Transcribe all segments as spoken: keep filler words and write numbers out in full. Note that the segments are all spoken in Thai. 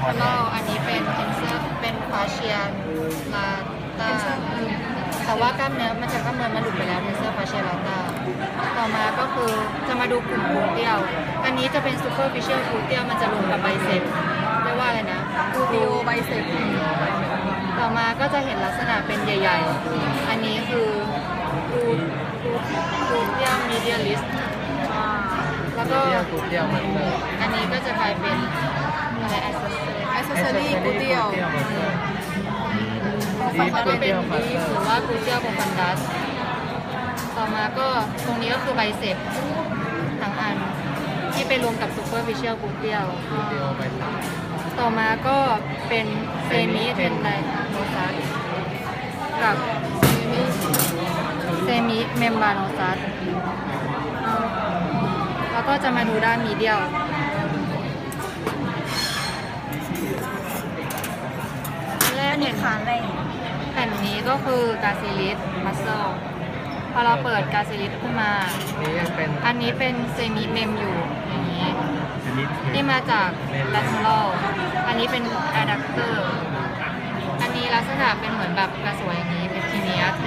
lateral อันนี้เป็น tensor เป็นฟาเชียนลาตาแต่ว่ากล้ามเนื้อมันจะกล้ามเนื้อมันหลุดไปแล้ว tensor fasciae lata ต่อมาก็คือจะมาดูกลุ่มกลูเตียลอันนี้จะเป็น superficial gluteal มันจะรวมกับไบเซปเรียกว่าอะไรนะ gluteo bicep ต่อมาก็จะเห็นลักษณะเป็นใหญ่ๆ อันนี้คือ gluteal medialis แล้วก็อันนี้ก็จะกลายเป็นอะไร accessory gluteal มันก็เป็นดีหรือว่า gluteal profundus ต่อมาก็ตรงนี้ก็คือไบเซปทั้งอันที่ไปรวมกับ superficial gluteal ต่อมาก็เป็นเซมิเทนไดโนซัสกับเซมิเมมบราโนซัสแล้วก็จะมาดูด้านมีเดียลแรกเนี่ยขาอะไรแผ่นนี้ก็คือกาซิลิสมัสเซลพอเราเปิดกาซิลิสขึ้นมาอันนี้เป็นเซมิเมมอยู่อย่างนี้ที่มาจาก lateral อันนี้เป็น adductor อันนี้ลักษณะเป็นเหมือนแบบกระสวยอย่างนี้เป็นทีเนียส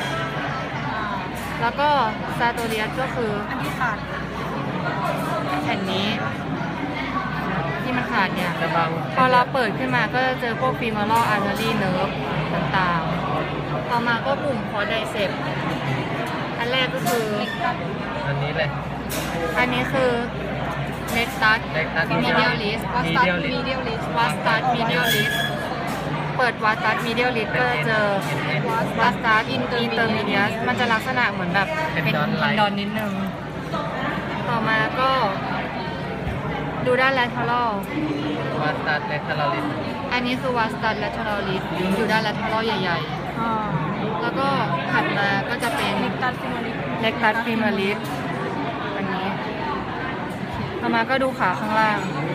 แล้วก็ซาโตเรียสก็คืออันที่ขาดแผ่นนี้ที่มันขาดเนี่ยพอเราเปิดขึ้นมาก็จะเจอพวก femoral artery nerve ต่างๆต่อมาก็กลุ่ม quadriceps อันแรกก็คืออันนี้เลยอันนี้คือ rectus medialis medialis vastus medialis เปิด vastus medialis ก็จะเจอ vastus intermedius มันจะลักษณะเหมือนแบบเป็นทอนดอนนิดนึงต่อมาก็ดูด้าน lateral vastus lateralis อันนี้คือ vastus lateralis อยู่ด้าน lateral ใหญ่ๆแล้วก็ถัดมาก็จะเป็น rectus femoris อันนี้ต่อมาก็ดูขาข้างล่าง